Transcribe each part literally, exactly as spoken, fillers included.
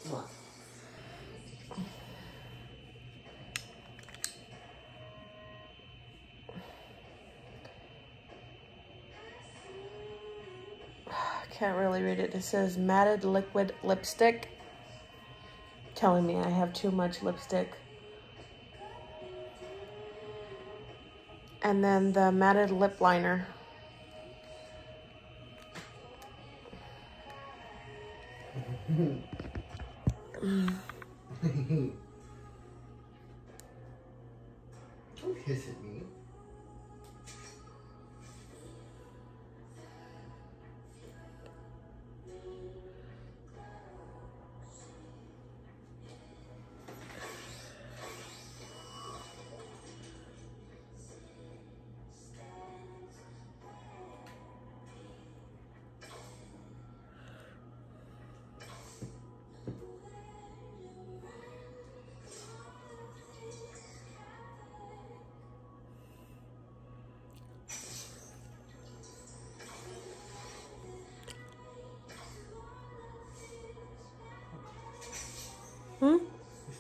Come on. Can't really read it. It says matted liquid lipstick. Telling me I have too much lipstick. And then the matted lip liner. Don't hiss at me. Hmm?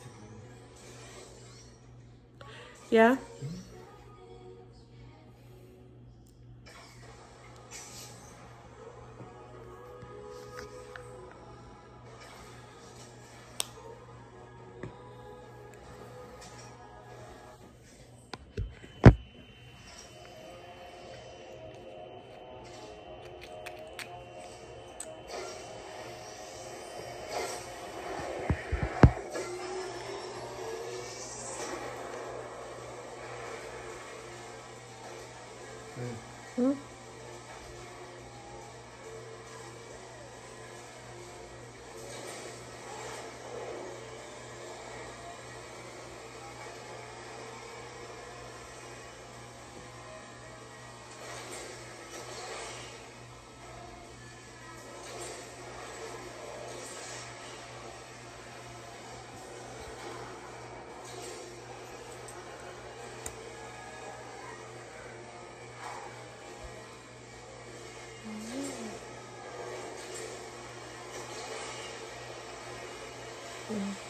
Yeah? Hmm? Mm.